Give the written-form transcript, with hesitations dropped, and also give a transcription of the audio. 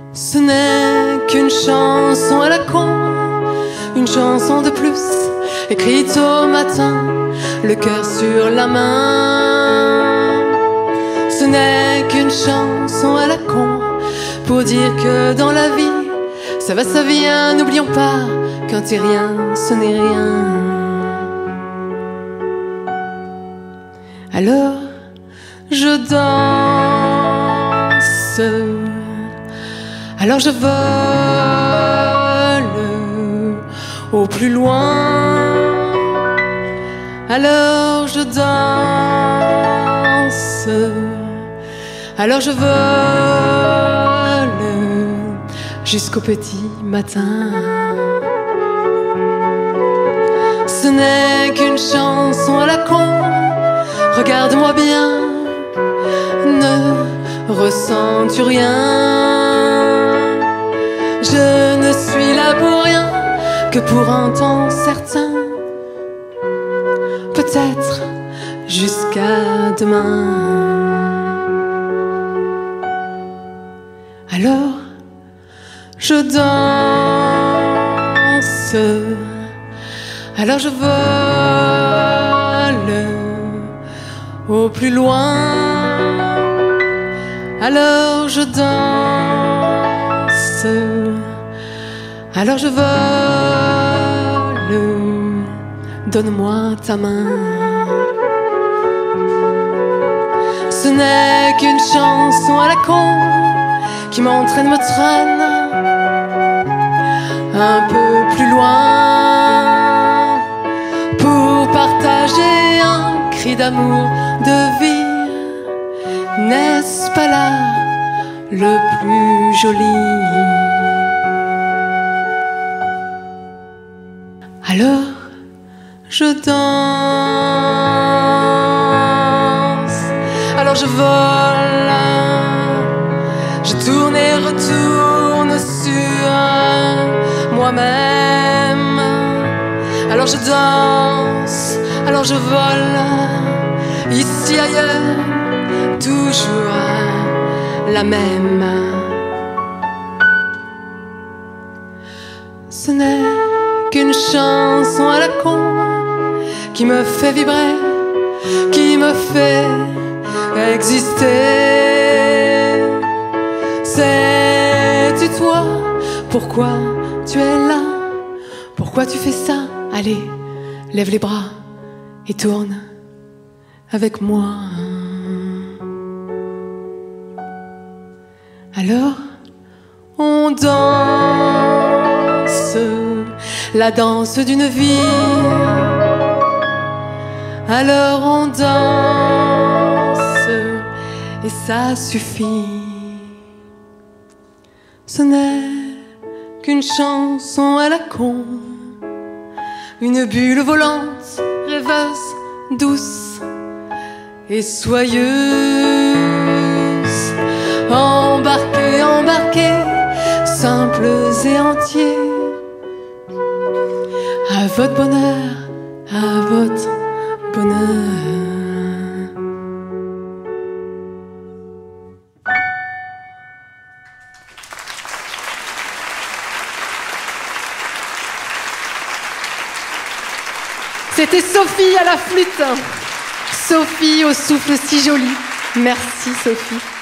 Ce n'est qu'une chanson à la con, une chanson de plus, écrite au matin, le cœur sur la main. Ce n'est qu'une chanson à la con, pour dire que dans la vie, ça va, ça vient, n'oublions pas qu'un terrien, ce n'est rien. Alors, je danse, alors je vole au plus loin. Alors je danse, alors je vole jusqu'au petit matin. Ce n'est qu'une chanson à la con, regarde-moi bien, ne ressens-tu rien? Je ne suis là pour rien, que pour un temps certain, peut-être jusqu'à demain. Alors je danse, alors je vole au plus loin. Alors je danse, alors je vole, donne-moi ta main. Ce n'est qu'une chanson à la con qui m'entraîne, me traîne un peu plus loin pour partager un cri d'amour, de vie. N'est-ce pas là le plus joli? Alors je danse, alors je vole, je tourne et retourne sur moi-même. Alors je danse, alors je vole, ici ailleurs, toujours la même. Ce n'est qu'une chanson à la con qui me fait vibrer, qui me fait exister. Sais-tu toi pourquoi tu es là? Pourquoi tu fais ça? Allez, lève les bras et tourne avec moi. Alors on danse la danse d'une vie. Alors on danse et ça suffit. Ce n'est qu'une chanson à la con, une bulle volante, rêveuse, douce et soyeuse. Embarqués, embarqués, simples et entiers, à votre bonheur, à votre bonheur. C'était Sophie à la flûte. Sophie au souffle si joli. Merci Sophie.